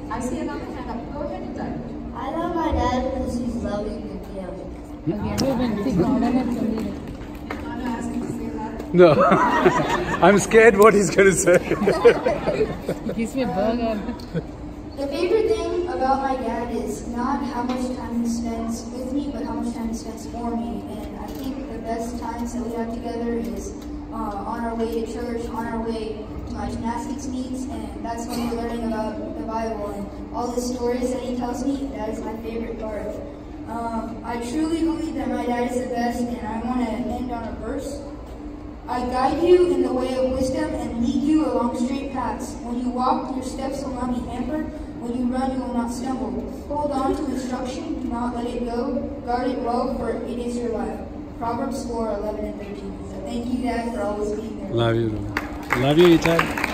I see another hand up. Go ahead, Ittai. I love my dad because he's loving and caring. Okay, Reuben, speak louder and clear. I'm asking to say that. No. I'm scared what he's going to say. He gives me a burger. The favorite thing about my dad is not how much time he spends with me, but how much time he spends for me. And I think the best times that we have together is on our way to church, on our way to my gymnastics meets, and that's when we're learning about the Bible and all the stories that he tells me. That is my favorite part. I truly believe that my dad is the best, and I want to end on a verse. I guide you in the way of wisdom and lead you along straight paths. When you walk, your steps will not be hampered. When you run, you will not stumble. Hold on to instruction, do not let it go. Guard it well, for it is your life. Proverbs 4:11 and 13. So thank you, Dad, for always being there. Love you. Love you, Ittai.